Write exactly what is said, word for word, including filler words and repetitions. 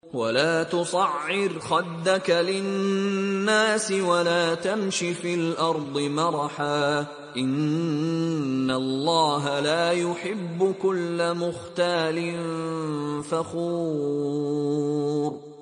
ولا تصعر خدك للناس ولا تمش في الأرض مرحا إن الله لا يحب كل مختال فخور